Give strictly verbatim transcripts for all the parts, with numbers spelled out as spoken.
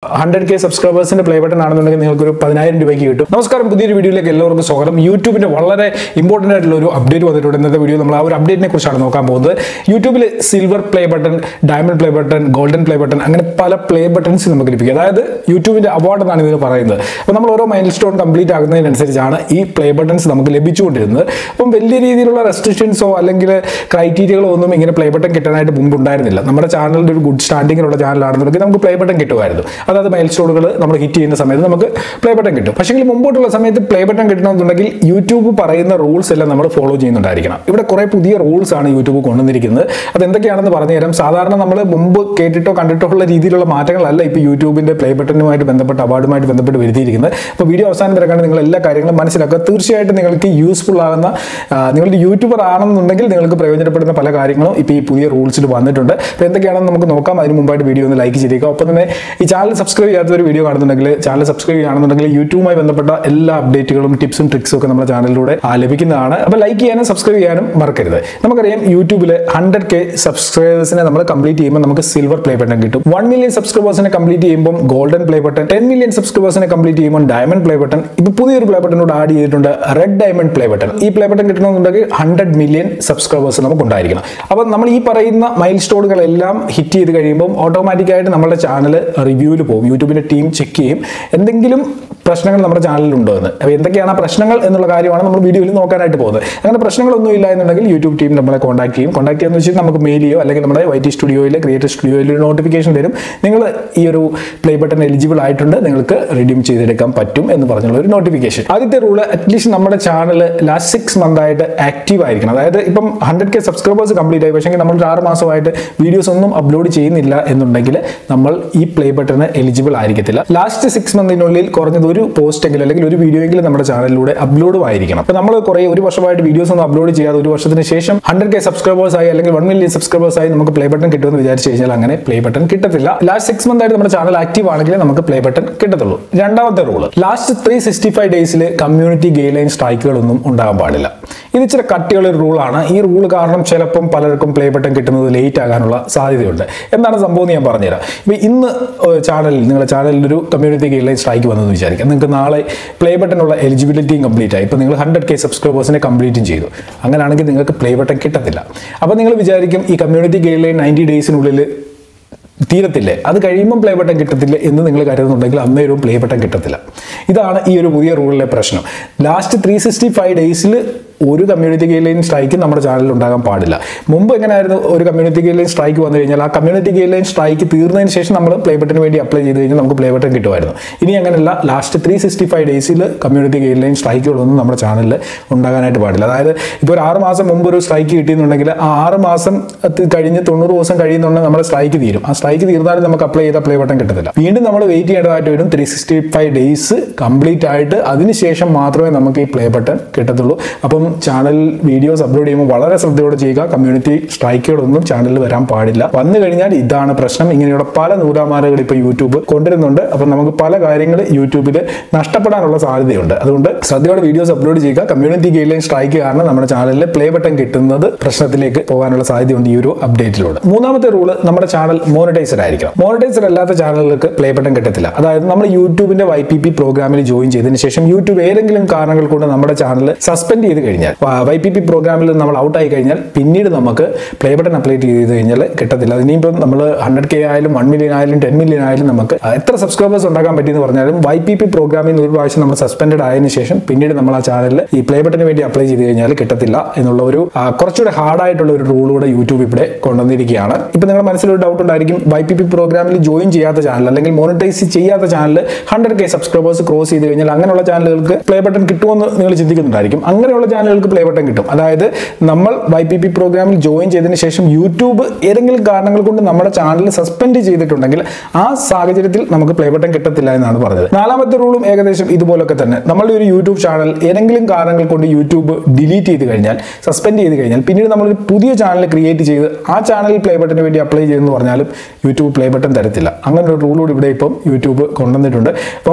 hundred K സബ്സ്ക്രൈബേഴ്സിന്റെ play button ആണെന്നുണ്ടെങ്കിൽ നിങ്ങൾക്ക് ഒരു പതിനായിരം രൂപയ്ക്ക് കിട്ടും. നമസ്കാരം, പുതിയൊരു വീഡിയോയിലേക്ക് എല്ലാവർക്കും സ്വാഗതം. യൂട്യൂബിന്റെ വളരെ ഇമ്പോർട്ടന്റ് ആയിട്ടുള്ള ഒരു അപ്ഡേറ്റ് വന്നിട്ടുണ്ട്. ഇന്നത്തെ വീഡിയോ നമ്മൾ ആ ഒരു അപ്ഡേറ്റിനെ കുറിച്ചാണ് നോക്കാൻ പോകുന്നത്. യൂട്യൂബിൽ silver play button, diamond play button, golden play button, അങ്ങനെ പല പ്ലേ ബട്ടൺസ് നമുക്ക് ലഭിക്കും. അതായത് യൂട്യൂബിന്റെ അവാർഡ് എന്നാണ് ഇതിന് പറയുന്നത്. അപ്പോൾ നമ്മൾ ഓരോ മൈൽ സ്റ്റോൺ കംപ്ലീറ്റ് ആകുന്നതിനനുസരിച്ചാണ് ഈ പ്ലേ ബട്ടൺസ് നമുക്ക് ലഭിച്ചുകൊണ്ടിരുന്നത്. അപ്പം വലിയ രീതിയിലുള്ള റെസ്ട്രിക്ഷൻസോ അല്ലെങ്കിൽ ക്രൈറ്റീരിയകളോ ഒന്നും ഇങ്ങനെ പ്ലേ ബട്ടൺ കിട്ടാനായിട്ട് മുമ്പ് ഉണ്ടായിരുന്നില്ല. നമ്മുടെ ചാനലിന്റെ ഒരു ഗുഡ് സ്റ്റാൻഡിങ്ങിലുള്ള ചാനലാണെന്നുണ്ടെങ്കിൽ നമുക്ക് പ്ലേ ബട്ടൺ കിട്ടുമായിരുന്നു. അതായത് മൈൽ സ്റ്റോണുകൾ നമ്മൾ ഹിറ്റ് ചെയ്യുന്ന സമയത്ത് നമുക്ക് പ്ലേ ബട്ടൺ കിട്ടും. പക്ഷേ മുമ്പോട്ടുള്ള സമയത്ത് പ്ലേ ബട്ടൺ കിട്ടണമെന്നുണ്ടെങ്കിൽ യൂട്യൂബ് പറയുന്ന റൂൾസ് എല്ലാം നമ്മൾ ഫോളോ ചെയ്യുന്നുണ്ടായിരിക്കണം. ഇവിടെ കുറെ പുതിയ റൂൾസ് ആണ് യൂട്യൂബ് കൊണ്ടുവന്നിരിക്കുന്നത്. അത് എന്തൊക്കെയാണെന്ന് പറഞ്ഞുതരാം. സാധാരണ നമ്മൾ മുമ്പ് കേട്ടിട്ടോ കണ്ടിട്ടോ ഉള്ള രീതിയിലുള്ള മാറ്റങ്ങളല്ല ഇപ്പോൾ യൂട്യൂബിന്റെ പ്ലേ ബട്ടണുമായിട്ട് ബന്ധപ്പെട്ട് അവാർഡുമായിട്ട് ബന്ധപ്പെട്ട് വരുത്തിയിരിക്കുന്നത്. അപ്പോൾ വീഡിയോ അവസാനം വരെ കണ്ട് നിങ്ങൾ എല്ലാ കാര്യങ്ങളും മനസ്സിലാക്കുക. തീർച്ചയായിട്ടും നിങ്ങൾക്ക് യൂസ്ഫുൾ ആകുന്ന, നിങ്ങളുടെ യൂട്യൂബർ ആണെന്നുണ്ടെങ്കിൽ നിങ്ങൾക്ക് പ്രയോജനപ്പെടുന്ന പല കാര്യങ്ങളും ഇപ്പോൾ ഈ പുതിയ റൂൾസിൽ വന്നിട്ടുണ്ട്. അപ്പോൾ എന്തൊക്കെയാണെന്ന് നമുക്ക് നോക്കാം. അതിന് മുമ്പായിട്ട് വീഡിയോ ഒന്ന് ലൈക്ക് ചെയ്തേക്കുക. ഒപ്പം തന്നെ ഈ ചാനൽ സബ്സ്ക്രൈബ് ചെയ്യാത്ത ഒരു വീഡിയോ കാണുന്നുണ്ടെങ്കിൽ ചാനൽ സബ്സ്ക്രൈബ് ചെയ്യുകയാണെന്നുണ്ടെങ്കിൽ യൂട്യൂബുമായി ബന്ധപ്പെട്ട എല്ലാ അപ്ഡേറ്റുകളും ടിപ്സും ട്രിക്സും ഒക്കെ നമ്മുടെ ചാനലിലൂടെ ലഭിക്കുന്നതാണ്. അപ്പോൾ ലൈക്ക് ചെയ്യാനും സബ്സ്ക്രൈബ് ചെയ്യാനും മറക്കരുത്. നമുക്കറിയാം യൂട്യൂബിൽ ഹൺഡ്രഡ് കെ സബ്സ്ക്രൈബേഴ്സിനെ നമ്മൾ കംപ്ലീറ്റ് ചെയ്യുമ്പോൾ നമുക്ക് സിൽവർ പ്ലേ ബട്ടൺ കിട്ടും. വൺ മില്യൺ സബ്സ്ക്രൈബേഴ്സിനെ കംപ്ലീറ്റ് ചെയ്യുമ്പോൾ golden play button, ten million സബ്സ്ക്രൈബേഴ്സിനെ കംപ്ലീറ്റ് ചെയ്യുമ്പോൾ ഡയമണ്ട് പ്ലേ ബട്ടൺ. ഇപ്പോൾ പുതിയൊരു പ്ലേ ബട്ടനോട് ആഡ് ചെയ്തിട്ടുണ്ട്, റെഡ് ഡയമണ്ട് പ്ലേ ബട്ടൺ. ഈ പ്ലേ ബട്ടൺ കിട്ടണമെന്നുണ്ടെങ്കിൽ ഹൺഡ്രഡ് മില്യൺ സബ്സ്ക്രൈബേഴ്സ് നമുക്ക് ഉണ്ടായിരിക്കണം. അപ്പോൾ നമ്മൾ ഈ പറയുന്ന മൈൽ സ്റ്റോണുകളെല്ലാം ഹിറ്റ് ചെയ്ത് കഴിയുമ്പോൾ ഓട്ടോമാറ്റിക്കായിട്ട് നമ്മുടെ ചാനൽ റിവ്യൂവിൽ പോകും. യൂട്യൂബിന്റെ ടീം ചെക്ക് ചെയ്യും എന്തെങ്കിലും പ്രശ്നങ്ങൾ നമ്മുടെ ചാനലിൽ ഉണ്ടോ എന്ന്. അപ്പോൾ എന്തൊക്കെയാണ് ആ പ്രശ്നങ്ങൾ എന്നുള്ള കാര്യമാണ് നമ്മൾ വീഡിയോയിൽ നോക്കാനായിട്ട് പോകുന്നത്. അങ്ങനെ പ്രശ്നങ്ങളൊന്നും ഇല്ല എന്നുണ്ടെങ്കിൽ യൂട്യൂബ് ടീം നമ്മളെ കോൺടാക്ട് ചെയ്യും. കോൺടാക്ട് ചെയ്യാന്ന് വെച്ചാൽ നമുക്ക് മെയിൽ ചെയ്യോ അല്ലെങ്കിൽ നമ്മുടെ വൈ ടി സ്റ്റുഡിയോയിൽ ക്രിയേറ്റർ സ്റ്റുഡിയോയിൽ ഒരു നോട്ടിഫിക്കേഷൻ തരും. നിങ്ങൾ ഈ ഒരു പ്ലേ ബട്ടൺ എലിജിബിൾ ആയിട്ടുണ്ട്, നിങ്ങൾക്ക് റിഡീം ചെയ്തെടുക്കാൻ പറ്റും എന്ന് പറഞ്ഞുള്ള ഒരു നോട്ടിഫിക്കേഷൻ. ആദ്യത്തെ റൂള്, അറ്റ്ലീസ്റ്റ് നമ്മുടെ ചാനൽ ലാസ്റ്റ് സിക്സ് മന്ത് ആയിട്ട് ആക്റ്റീവ് ആയിരിക്കണം. അതായത് ഇപ്പം ഹൺഡ്രഡ് കെ സബ്സ്ക്രൈബേഴ്സ് കംപ്ലീറ്റ് ആയി, പക്ഷേ നമ്മൾ ഒരു ആറ് മാസമായിട്ട് വീഡിയോസ് ഒന്നും അപ്ലോഡ് ചെയ്യുന്നില്ല എന്നുണ്ടെങ്കിൽ നമ്മൾ ഈ പ്ലേ ബട്ടണ് എലിജിബിൾ ആയിരിക്കത്തില്ല. ലാസ്റ്റ് സിക്സ് മന്തിനുള്ളിൽ കുറഞ്ഞത് ഒരു പോസ്റ്റ് എങ്കിലും അല്ലെങ്കിൽ ഒരു വീഡിയോ എങ്കിലും നമ്മുടെ ചാനലിലൂടെ അപ്ലോഡും ആയിരിക്കണം. അപ്പോൾ നമ്മൾ കുറേ ഒരു വർഷമായിട്ട് വീഡിയോസ് ഒന്നും അപ്ലോഡ് ചെയ്യാതെ ഒരു വർഷത്തിന് ശേഷം ഹൺഡ്രഡ് കെ സബ്സ്ക്രൈബേഴ്സ് ആയി അല്ലെങ്കിൽ വൺ മില്യൺ സബ്സ്ക്രൈബേഴ്സ് ആയി നമുക്ക് പ്ലേ ബട്ടൺ കിട്ടുമെന്ന് വിചാരിച്ചു കഴിഞ്ഞാൽ അങ്ങനെ പ്ലേ ബട്ടൺ കിട്ടത്തില്ല. ലാസ്റ്റ് സിക്സ് മന്ത് ആയിട്ട് നമ്മുടെ ചാനൽ ആക്റ്റീവ് ആണെങ്കിൽ നമുക്ക് പ്ലേ ബട്ടൺ കിട്ടത്തുള്ളൂ. രണ്ടാമത്തെ rule, last three sixty five ഡേയ്സിൽ കമ്മ്യൂണിറ്റി ഗൈഡ്ലൈൻ സ്ട്രൈക്കുകളൊന്നും ഉണ്ടാകാൻ പാടില്ല. ഇത് ഇച്ചിരി കട്ടിയുള്ള ഒരു റൂളാണ്. ഈ റൂൾ കാരണം ചിലപ്പം പലർക്കും പ്ലേ ബട്ടൺ കിട്ടുന്നത് ലേറ്റ് ആകാനുള്ള സാധ്യതയുണ്ട്. എന്താണ് സംഭവം എന്ന് ഞാൻ പറഞ്ഞുതരാം. ഇപ്പോൾ ഇന്ന് ചാനലിൽ നിങ്ങളുടെ ചാനലിൽ ഒരു കമ്മ്യൂണിറ്റി ഗൈഡ്ലൈൻ സ്ട്രൈക്ക് വന്നതെന്ന് വിചാരിക്കാം. നിങ്ങൾക്ക് നാളെ പ്ലേ ബട്ടനുള്ള എലിജിബിലിറ്റിയും കംപ്ലീറ്റ് ആയി. ഇപ്പോൾ നിങ്ങൾ ഹൺഡ്രഡ് കെ സബ്സ്ക്രൈബേഴ്സിനെ കംപ്ലീറ്റും ചെയ്തു. അങ്ങനെയാണെങ്കിൽ നിങ്ങൾക്ക് പ്ലേ ബട്ടൺ കിട്ടത്തില്ല. അപ്പോൾ നിങ്ങൾ വിചാരിക്കും ഈ കമ്മ്യൂണിറ്റി ഗൈഡ്ലൈൻ നയൻറ്റി ഡേയ്സിനുള്ളിൽ തീരത്തില്ലേ, അത് കഴിയുമ്പം പ്ലേ ബട്ടൺ കിട്ടത്തില്ല എന്ന് നിങ്ങൾ കരുതുന്നുണ്ടെങ്കിൽ അന്നേരവും പ്ലേ ബട്ടൺ കിട്ടത്തില്ല. ഇതാണ് ഈ ഒരു പുതിയ റൂളിലെ പ്രശ്നം. ലാസ്റ്റ് ത്രീ സിക്സ്റ്റി ഫൈവ് ഡേയ്സിൽ ഒരു കമ്മ്യൂണിറ്റി ഗൈഡ്ലൈൻ സ്ട്രൈക്ക് നമ്മുടെ ചാനലിൽ ഉണ്ടാകാൻ പാടില്ല. മുമ്പ് എങ്ങനെയായിരുന്നു, ഒരു കമ്മ്യൂണിറ്റി ഗൈഡ്ലൈൻ സ്ട്രൈക്ക് വന്നു കഴിഞ്ഞാൽ ആ കമ്മ്യൂണിറ്റി ഗൈഡ്ലൈൻ സ്ട്രൈക്ക് തീർന്നതിന് ശേഷം നമ്മൾ പ്ലേ ബട്ടന് വേണ്ടി അപ്ലൈ ചെയ്ത് കഴിഞ്ഞാൽ നമുക്ക് പ്ലേ ബട്ടൺ കിട്ടുമായിരുന്നു. ഇനി അങ്ങനെയല്ല, ലാസ്റ്റ് ത്രീ സിക്സ്റ്റി ഫൈവ് ഡേയ്സിൽ കമ്മ്യൂണിറ്റി ഗൈഡ്ലൈൻ സ്ട്രൈക്കുകളൊന്നും നമ്മുടെ ചാനലിൽ ഉണ്ടാകാനായിട്ട് പാടില്ല. അതായത് ഇപ്പോൾ ഒരു ആറ് മാസം മുമ്പ് ഒരു സ്ട്രൈക്ക് കിട്ടിയെന്നുണ്ടെങ്കിൽ ആ ആറ് മാസം കഴിഞ്ഞ് തൊണ്ണൂറ് ദിവസം കഴിയുന്നുണ്ടെങ്കിൽ നമ്മുടെ സ്ട്രൈക്ക് തീരും. ആ സ്ട്രൈക്ക് തീർന്നാലും നമുക്ക് അപ്ലൈ ചെയ്ത പ്ലേ ബട്ടൺ കിട്ടത്തില്ല. വീണ്ടും നമ്മൾ വെയിറ്റ് ചെയ്യേണ്ടതായിട്ട് വരും. Three sixty five days complete ആയിട്ട് അതിനുശേഷം മാത്രമേ നമുക്ക് ഈ പ്ലേ ബട്ടൺ കിട്ടത്തുള്ളൂ. അപ്പം ചാനൽ വീഡിയോസ് അപ്ലോഡ് ചെയ്യുമ്പോൾ വളരെ ശ്രദ്ധയോടെ ചെയ്യുക. കമ്മ്യൂണിറ്റി സ്ട്രൈക്കുകളൊന്നും ചാനലിൽ വരാൻ പാടില്ല. വന്നു കഴിഞ്ഞാൽ ഇതാണ് പ്രശ്നം. ഇങ്ങനെയുള്ള പല നൂലാമാലകൾ ഇപ്പോൾ യൂട്യൂബ് കൊണ്ടുവരുന്നുണ്ട്. അപ്പം നമുക്ക് പല കാര്യങ്ങൾ യൂട്യൂബിൽ നഷ്ടപ്പെടാനുള്ള സാധ്യതയുണ്ട്. അതുകൊണ്ട് ശ്രദ്ധയോടെ വീഡിയോസ് അപ്ലോഡ് ചെയ്യുക. കമ്മ്യൂണിറ്റി ഗൈഡ്ലൈൻ സ്ട്രൈക്ക് കാരണം നമ്മുടെ ചാനലിൽ പ്ലേ ബട്ടൺ കിട്ടുന്നത് പ്രശ്നത്തിലേക്ക് പോകാനുള്ള സാധ്യതയുണ്ട് ഈ ഒരു അപ്ഡേറ്റിലൂടെ. മൂന്നാമത്തെ റൂള്, നമ്മുടെ ചാനൽ മോണിറ്റൈസർ ആയിരിക്കണം. മോണിറ്റൈസർ അല്ലാത്ത ചാനലുകൾക്ക് പ്ലേ ബട്ടൺ കിട്ടത്തില്ല. അതായത് നമ്മൾ യൂട്യൂബിന്റെ വൈ പി പി പ്രോഗ്രാമിൽ ജോയിൻ ചെയ്തതിന് ശേഷം യൂട്യൂബ് ഏതെങ്കിലും കാരണങ്ങൾ കൊണ്ട് നമ്മുടെ ചാനൽ സസ്പെൻഡ് ചെയ്ത് കഴിഞ്ഞാൽ, വൈ പി പി പ്രോഗ്രാമിൽ നമ്മൾ ഔട്ടായി കഴിഞ്ഞാൽ പിന്നീട് നമുക്ക് പ്ലേ ബട്ടൺ അപ്ലൈ ചെയ്ത് കഴിഞ്ഞാൽ കിട്ടത്തില്ല. ഇനിയിപ്പം നമ്മൾ ഹൺഡ്രഡ് കെ ആയാലും വൺ മില്യൺ ആയാലും ടെൻ മില്യൺ ആയാലും നമുക്ക് എത്ര സബ്സ്ക്രൈബേഴ്സ് ഉണ്ടാക്കാൻ പറ്റിയെന്ന് പറഞ്ഞാലും വൈ പി പി പ്രോഗ്രാമിൽ നിന്ന് ഒരു പ്രാവശ്യം നമ്മൾ സസ്പെൻഡ് ആയതിനു ശേഷം പിന്നീട് നമ്മൾ ആ ചാനലിൽ ഈ പ്ലേ ബട്ടന് വേണ്ടി അപ്ലൈ ചെയ്ത് കഴിഞ്ഞാൽ കിട്ടത്തില്ല എന്നുള്ള ഒരു കുറച്ചുകൂടെ ഹാർഡായിട്ടുള്ള ഒരു റൂളൂടെ യൂട്യൂബ് ഇവിടെ കൊണ്ടുവന്നിരിക്കുകയാണ്. ഇപ്പം നിങ്ങളുടെ മനസ്സിലൊരു ഡൗട്ട് ഉണ്ടായിരിക്കും, വൈ പി പി പ്രോഗ്രാമിൽ ജോയിൻ ചെയ്യാത്ത ചാനൽ അല്ലെങ്കിൽ മോണിറ്റൈസ് ചെയ്യാത്ത channel hundred K subscribers cross ചെയ്ത് കഴിഞ്ഞാൽ അങ്ങനെയുള്ള ചാനലുകൾക്ക് പ്ലേ ബട്ടൺ കിട്ടുമെന്ന് നിങ്ങൾ ചിന്തിക്കുന്നുണ്ടായിരിക്കും. അങ്ങനെയുള്ള ചാനലുകൾക്ക് പ്ലേ ബട്ടൺ കിട്ടും. അതായത് നമ്മൾ വൈ പി പി പ്രോഗ്രാമിൽ ജോയിൻ ചെയ്തതിന് ശേഷം യൂട്യൂബ് ഏതെങ്കിലും കാരണങ്ങൾ കൊണ്ട് നമ്മുടെ ചാനൽ സസ്പെൻഡ് ചെയ്തിട്ടുണ്ടെങ്കിൽ ആ സാഹചര്യത്തിൽ നമുക്ക് പ്ലേ ബട്ടൺ കിട്ടത്തില്ല എന്നാണ് പറഞ്ഞത്. നാലാമത്തെ റൂളും ഏകദേശം ഇതുപോലൊക്കെ തന്നെ. നമ്മളുടെ ഒരു യൂട്യൂബ് ചാനൽ ഏതെങ്കിലും കാരണങ്ങൾ കൊണ്ട് യൂട്യൂബ് ഡിലീറ്റ് ചെയ്ത് കഴിഞ്ഞാൽ, സസ്പെൻഡ് ചെയ്ത് കഴിഞ്ഞാൽ പിന്നീട് നമ്മളൊരു പുതിയ ചാനൽ ക്രിയേറ്റ് ചെയ്ത് ആ ചാനലിൽ പ്ലേ ബട്ടന് വേണ്ടി അപ്ലൈ ചെയ്തെന്ന് പറഞ്ഞാലും യൂട്യൂബ് പ്ലേ ബട്ടൺ തരത്തില്ല. അങ്ങനെ ഒരു റൂൾ കൂടി ഇവിടെ ഇപ്പം യൂട്യൂബ് കൊണ്ടുവന്നിട്ടുണ്ട്. അപ്പം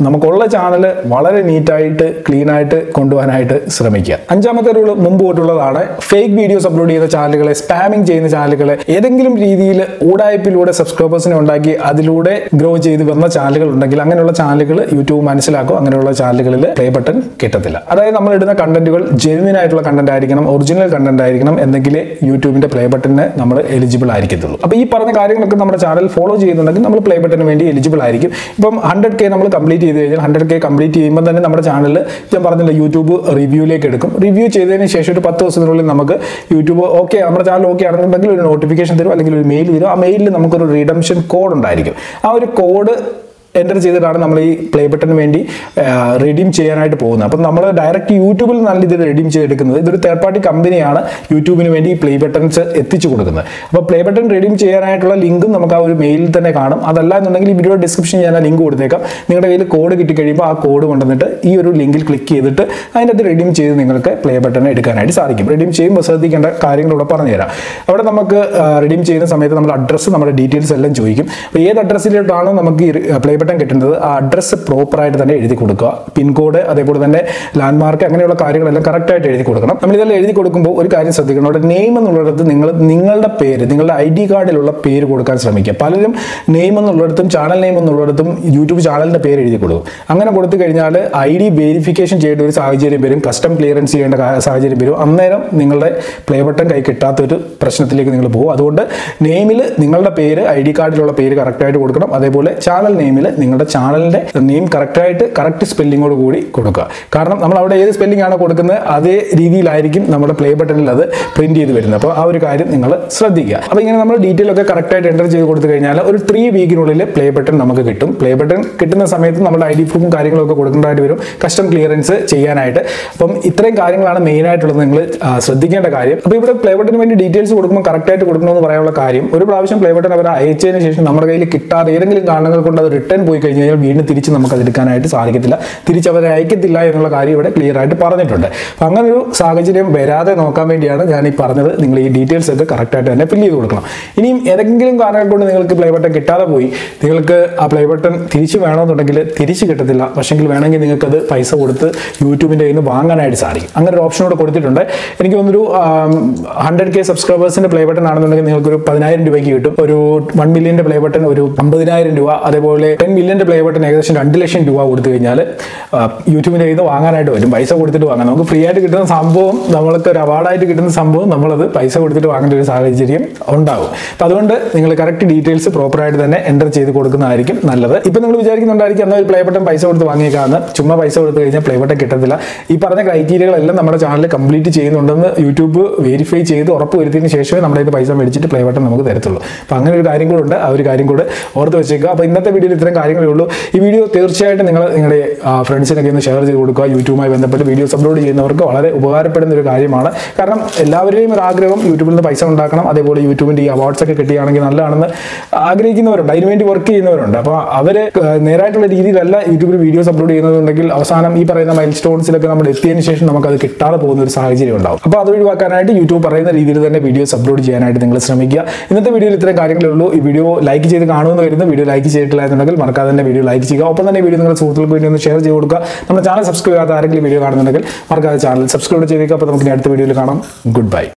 നമുക്കുള്ള ചാനൽ വളരെ നീറ്റായിട്ട് ക്ലീൻ ആയിട്ട് കൊണ്ടുപോകാനായിട്ട് ശ്രമിക്കുക. അഞ്ചാമത്തെ റൂൾ മുമ്പ് തൊട്ടുള്ളതാണ്. ഫേക്ക് വീഡിയോസ് അപ്ലോഡ് ചെയ്യുന്ന ചാനലുകളെ, സ്പാമിംഗ് ചെയ്യുന്ന ചാനലുകളെ, ഏതെങ്കിലും രീതിയിൽ ഊടായ്പിലൂടെ സബ്സ്ക്രൈബേഴ്സിനെ ഉണ്ടാക്കി അതിലൂടെ ഗ്രോ ചെയ്ത് വന്ന ചാനലുകൾ ഉണ്ടെങ്കിൽ അങ്ങനെയുള്ള ചാനലുകൾ യൂട്യൂബ് മനസ്സിലാക്കും. അങ്ങനെയുള്ള ചാനലുകളിൽ പ്ലേ ബട്ടൺ കിട്ടത്തില്ല. അതായത് നമ്മൾ ഇടുന്ന കണ്ടന്റുകൾ ജെന്യുവൻ ആയിട്ടുള്ള കണ്ടന്റ് ആയിരിക്കണം, ഒറിജിനൽ കണ്ടന്റ് ആയിരിക്കണം, എന്നെങ്കിൽ യൂട്യൂബിന്റെ പ്ലേ ബട്ടണിന് നമ്മൾ എലിജിബിൾ ആയിരിക്കത്തുള്ളൂ. അപ്പോൾ ഈ പറഞ്ഞ കാര്യങ്ങളൊക്കെ നമ്മുടെ ചാനൽ ഫോളോ ചെയ്യുന്നുണ്ടെങ്കിൽ നമ്മൾ പ്ലേ ബട്ടണിന് വേണ്ടി എലിജിബിൾ ആയിരിക്കും. ഇപ്പം ഹൺഡ്രഡ് കെ നമ്മൾ കംപ്ലീറ്റ് ചെയ്ത് കഴിഞ്ഞാൽ ഹൺഡ്രഡ് കെ കംപ്ലീറ്റ് ചെയ്യുമ്പോൾ തന്നെ നമ്മുടെ ചാനൽ ഞാൻ പറഞ്ഞില്ല യൂട്യൂബ് റിവ്യൂയിലേക്ക് എടുക്കും. റിവ്യൂ ചെയ്തതിന് ശേഷം ഒരു പത്ത് ദിവസത്തിനുള്ളിൽ നമുക്ക് യൂട്യൂബ് ഓക്കെ നമ്മുടെ ചാനൽ ഓക്കെ ആണെന്നുണ്ടെങ്കിൽ ഒരു നോട്ടിഫിക്കേഷൻ തരും, അല്ലെങ്കിൽ ഒരു മെയിൽ തരും. ആ മെയിലിൽ നമുക്കൊരു റിഡംഷൻ കോഡ് ഉണ്ടായിരിക്കും. ആ ഒരു കോഡ് എൻ്റർ ചെയ്തിട്ടാണ് നമ്മൾ ഈ പ്ലേ ബട്ടണിന് വേണ്ടി റെഡീം ചെയ്യാനായിട്ട് പോകുന്നത്. അപ്പം നമ്മൾ ഡയറക്റ്റ് യൂട്യൂബിൽ നല്ല ഇത് റെഡീം ചെയ്തെടുക്കുന്നത്. ഇതൊരു തേർഡ് പാർട്ടി കമ്പനിയാണ് യൂട്യൂബിന് വേണ്ടി ഈ പ്ലേ ബട്ടൺസ് എത്തിച്ചു കൊടുക്കുന്നത്. അപ്പോൾ പ്ലേ ബട്ടൺ റെഡീം ചെയ്യാനായിട്ടുള്ള ലിങ്കും നമുക്ക് ആ ഒരു മെയിലിൽ തന്നെ കാണും. അതല്ല എന്നുണ്ടെങ്കിൽ ഈ വീഡിയോ ഡിസ്ക്രിപ്ഷൻ ഞാൻ ആ ലിങ്ക് കൊടുത്തേക്കാം. നിങ്ങളുടെ കയ്യിൽ കോഡ് കിട്ടിക്കഴിയുമ്പോൾ ആ കോഡ് കൊണ്ടുവന്നിട്ട് ഈ ഒരു ലിങ്കിൽ ക്ലിക്ക് ചെയ്തിട്ട് അതിനകത്ത് റെഡീം ചെയ്ത് നിങ്ങൾക്ക് പ്ലേ ബട്ടൺ എടുക്കാനായിട്ട് സാധിക്കും. റെഡീം ചെയ്യുമ്പോൾ ശ്രദ്ധിക്കേണ്ട കാര്യങ്ങളിവിടെ പറഞ്ഞുതരാം. അവിടെ നമുക്ക് റെഡീം ചെയ്യുന്ന സമയത്ത് നമ്മുടെ അഡ്രസ്സ്, നമ്മുടെ ഡീറ്റെയിൽസ് എല്ലാം ചോദിക്കും. അപ്പോൾ ഏത് അഡ്രസ്സിലോട്ടാണോ നമുക്ക് ഈ പ്ലേ ബട്ടൺ കിട്ടുന്നത് ആ അഡ്രസ്സ് പ്രോപ്പറായിട്ട് തന്നെ എഴുതി കൊടുക്കുക. പിൻകോഡ്, അതേപോലെ തന്നെ ലാൻഡ് മാർക്ക്, അങ്ങനെയുള്ള കാര്യങ്ങളെല്ലാം കറക്റ്റായിട്ട് എഴുതി കൊടുക്കണം. നമ്മൾ ഇതെല്ലാം എഴുതി കൊടുക്കുമ്പോൾ ഒരു കാര്യം ശ്രദ്ധിക്കണം. അവിടെ നെയിം എന്നുള്ളിടത്ത് നിങ്ങൾ നിങ്ങളുടെ പേര്, നിങ്ങളുടെ ഐ ഡി കാർഡിലുള്ള പേര് കൊടുക്കാൻ ശ്രമിക്കുക. പലരും നെയിം എന്നുള്ളിടത്തും ചാനൽ നെയിം എന്നുള്ളിടത്തും യൂട്യൂബ് ചാനലിൻ്റെ പേര് എഴുതി കൊടുക്കും. അങ്ങനെ കൊടുത്തു കഴിഞ്ഞാൽ ഐ ഡി വെരിഫിക്കേഷൻ ചെയ്യേണ്ട ഒരു സാഹചര്യം വരും, കസ്റ്റം ക്ലിയറൻസ് ചെയ്യേണ്ട സാഹചര്യം വരും. അന്നേരം നിങ്ങളുടെ പ്ലേ ബട്ടൺ കൈ കിട്ടാത്തൊരു പ്രശ്നത്തിലേക്ക് നിങ്ങൾ പോകും. അതുകൊണ്ട് നെയിമിൽ നിങ്ങളുടെ പേര്, ഐ ഡി കാർഡിലുള്ള പേര് കറക്റ്റായിട്ട് കൊടുക്കണം. അതേപോലെ ചാനൽ നെയിമിൽ നിങ്ങളുടെ ചാനലിന്റെ നെയിം കറക്റ്റായിട്ട് കറക്റ്റ് സ്പെല്ലിങ്ങോട് കൂടി കൊടുക്കുക. കാരണം നമ്മൾ അവിടെ ഏത് സ്പെല്ലിംഗ് ആണോ കൊടുക്കുന്നത് അതേ രീതിയിലായിരിക്കും നമ്മുടെ പ്ലേ ബട്ടണിൽ അത് പ്രിന്റ് ചെയ്ത് വരുന്നത്. അപ്പോൾ ആ ഒരു കാര്യം നിങ്ങൾ ശ്രദ്ധിക്കുക. അപ്പോൾ ഇങ്ങനെ നമ്മൾ ഡീറ്റെയിൽ ഒക്കെ കറക്റ്റായിട്ട് എൻ്റർ ചെയ്ത് കൊടുത്തു കഴിഞ്ഞാൽ ഒരു ത്രീ വീക്കിനുള്ളിൽ പ്ലേ ബട്ടൺ നമുക്ക് കിട്ടും. പ്ലേ ബട്ടൺ കിട്ടുന്ന സമയത്ത് നമ്മുടെ ഐ ഡി പ്രൂഫും കാര്യങ്ങളൊക്കെ കൊടുക്കേണ്ടതായിട്ട് വരും, കസ്റ്റം ക്ലിയറൻസ് ചെയ്യാനായിട്ട്. അപ്പം ഇത്രയും കാര്യങ്ങളാണ് മെയിൻ ആയിട്ടുള്ളത് നിങ്ങൾ ശ്രദ്ധിക്കേണ്ട കാര്യം. അപ്പോൾ ഇവിടെ പ്ലേ ബട്ടണിന് വേണ്ടി ഡീറ്റെയിൽസ് കൊടുക്കുമ്പോൾ കറക്റ്റായിട്ട് കൊടുക്കണമെന്ന് പറയാനുള്ള കാര്യം, ഒരു പ്രാവശ്യം പ്ലേ ബട്ടൺ അവർ അയച്ചതിന് ശേഷം നമ്മുടെ കയ്യിൽ കിട്ടാതെ ഏതെങ്കിലും കാരണങ്ങൾ കൊണ്ട് അത് റിട്ടേൺ പോയി കഴിഞ്ഞാൽ വീണ്ടും തിരിച്ച് നമുക്ക് അത് എടുക്കാനായിട്ട് സാധിക്കത്തില്ല, തിരിച്ച് അവരെ അയക്കത്തില്ല എന്നുള്ള കാര്യം ഇവിടെ ക്ലിയർ ആയിട്ട് പറഞ്ഞിട്ടുണ്ട്. അപ്പം അങ്ങനെ ഒരു സാഹചര്യം വരാതെ നോക്കാൻ വേണ്ടിയാണ് ഞാൻ ഈ പറഞ്ഞത്. നിങ്ങൾ ഈ ഡീറ്റെയിൽസ് ഒക്കെ കറക്റ്റായിട്ട് തന്നെ ഫില്ല് ചെയ്ത് കൊടുക്കണം. ഇനിയും ഏതെങ്കിലും കാരണങ്ങൾ കൊണ്ട് നിങ്ങൾക്ക് പ്ലേ ബട്ടൺ കിട്ടാതെ പോയി, നിങ്ങൾക്ക് ആ പ്ലേ ബട്ടൺ തിരിച്ച് വേണമെന്നുണ്ടെങ്കിൽ തിരിച്ച് കിട്ടത്തില്ല. പക്ഷെങ്കിൽ വേണമെങ്കിൽ നിങ്ങൾക്കത് പൈസ കൊടുത്ത് യൂട്യൂബിൻ്റെ കയ്യിൽ നിന്ന് വാങ്ങാനായിട്ട് സാധിക്കും. അങ്ങനെ ഒരു ഓപ്ഷൻ കൂടെ കൊടുത്തിട്ടുണ്ട്. എനിക്ക് തോന്നുന്നൊരു ഹൺഡ്രഡ് കെ സബ്സ്ക്രൈബേഴ്സിൻ്റെ പ്ലേ ബട്ടൺ ആണെന്നുണ്ടെങ്കിൽ നിങ്ങൾക്കൊരു പതിനായിരം രൂപയ്ക്ക് കിട്ടും. ഒരു വൺ മില്യൻ്റെ പ്ലേ ബട്ടൺ ഒരു അമ്പതിനായിരം രൂപ, അതേപോലെ ടെൻ മില്യൻ്റെ പ്ലേ ബട്ടൺ ഏകദേശം രണ്ട് ലക്ഷം രൂപ കൊടുത്തു കഴിഞ്ഞാൽ യൂട്യൂബിൻ്റെ കയ്യിൽ നിന്ന് വാങ്ങാനായിട്ട് വരും. പൈസ കൊടുത്തിട്ട് വാങ്ങാം. നമുക്ക് ഫ്രീ ആയിട്ട് കിട്ടുന്ന സംഭവം, നമ്മൾക്ക് ഒരു അവാർഡായിട്ട് കിട്ടുന്ന സംഭവം നമ്മളത് പൈസ കൊടുത്തിട്ട് വാങ്ങേണ്ട ഒരു സാഹചര്യം ഉണ്ടാകും. അപ്പം അതുകൊണ്ട് നിങ്ങൾ കറക്റ്റ് ഡീറ്റെയിൽസ് പ്രോപ്പറായിട്ട് തന്നെ എൻ്റർ ചെയ്ത് കൊടുക്കുന്നതായിരിക്കും നല്ലത്. ഇപ്പം നിങ്ങൾ വിചാരിക്കുന്നുണ്ടായിരിക്കും എന്നാൽ ഒരു പ്ലേ ബട്ടൺ പൈസ കൊടുത്ത് വാങ്ങിയേക്കാന്ന്. ചുമ്മാ പൈസ കൊടുത്തു കഴിഞ്ഞാൽ പ്ലേ ബട്ടൺ കിട്ടത്തില്ല. ഈ പറഞ്ഞ ക്രൈറ്റീരിയകളെല്ലാം നമ്മുടെ ചാനൽ കംപ്ലീറ്റ് ചെയ്യുന്നുണ്ടെന്ന് യൂട്യൂബ് വെരിഫൈ ചെയ്ത് ഉറപ്പ് വരുത്തിയതിന് ശേഷമേ നമ്മുടെ ഇത് പൈസ മേടിച്ചിട്ട് പ്ലേ ബട്ടൺ നമുക്ക് തരത്തുള്ളൂ. അപ്പം അങ്ങനെ ഒരു കാര്യം കൂടെ ഉണ്ട്. ആ ഒരു കാര്യം കൂടെ ഓർത്ത് വെച്ചേക്കുക. അപ്പോൾ ഇന്നത്തെ വീഡിയോയിൽ ഇത്രയും കാര്യങ്ങളേ ഉള്ളൂ. ഈ വീഡിയോ തീർച്ചയായിട്ടും നിങ്ങൾ നിങ്ങളുടെ ഫ്രണ്ട്സിനൊക്കെ ഒന്ന് ഷെയർ ചെയ്ത് കൊടുക്കുക. യൂട്യൂബുമായി ബന്ധപ്പെട്ട് വീഡിയോസ് അപ്ലോഡ് ചെയ്യുന്നവർക്ക് വളരെ ഉപകാരപ്പെടുന്ന ഒരു കാര്യമാണ്. കാരണം എല്ലാവരുടെയും ഒരു ആഗ്രഹം യൂട്യൂബിൽ നിന്ന് പൈസ ഉണ്ടാക്കണം, അതേപോലെ യൂട്യൂബിൻ്റെ ഈ അവാർഡ്സ് ഒക്കെ കിട്ടുകയാണെങ്കിൽ നല്ലതാണെന്ന് ആഗ്രഹിക്കുന്നവരുണ്ട്, അതിനുവേണ്ടി വർക്ക് ചെയ്യുന്നവരുണ്ട്. അപ്പോൾ അവർ നേരായിട്ടുള്ള രീതിയിലല്ല യൂട്യൂബിൽ വീഡിയോസ് അപ്ലോഡ് ചെയ്യുന്നതുണ്ടെങ്കിൽ അവസാനം ഈ പറയുന്ന മൈൽ സ്റ്റോൺസിലൊക്കെ നമ്മൾ എത്തിയതിന് ശേഷം നമുക്കത് കിട്ടാതെ പോകുന്ന ഒരു സാഹചര്യം ഉണ്ടാവും. അപ്പോൾ അത് ഒഴിവാക്കാനായിട്ട് യൂട്യൂബ് പറയുന്ന രീതിയിൽ തന്നെ വീഡിയോസ് അപ്ലോഡ് ചെയ്യാനായിട്ട് നിങ്ങൾ ശ്രമിക്കുക. ഇന്നത്തെ വീഡിയോയിൽ ഇത്രയും കാര്യങ്ങളേ ഉള്ളൂ. ഈ വീഡിയോ ലൈക്ക് ചെയ്ത് കാണുമെന്ന് വരുന്നു. വീഡിയോ ലൈക്ക് ചെയ്തിട്ടില്ല എന്നുണ്ടെങ്കിൽ മറക്കാതെ തന്നെ വീഡിയോ ലൈക്ക് ചെയ്യുക. ഒപ്പം തന്നെ വീഡിയോ നിങ്ങളുടെ സുഹൃത്തുക്കൾക്ക് വേണ്ടി ഒന്ന് ഷെയർ ചെയ്ത് കൊടുക്കുക. നമ്മുടെ ചാനൽ സബ്സ്ക്രൈബ് ചെയ്യാത്ത ആരെങ്കിലും വീഡിയോ കാണുന്നുണ്ടെങ്കിൽ മറക്കാതെ ചാനൽ സബ്സ്ക്രൈബ് ചെയ്തേക്കുക. അപ്പോൾ നമുക്ക് അടുത്ത വീഡിയോയിൽ കാണാം. Good by.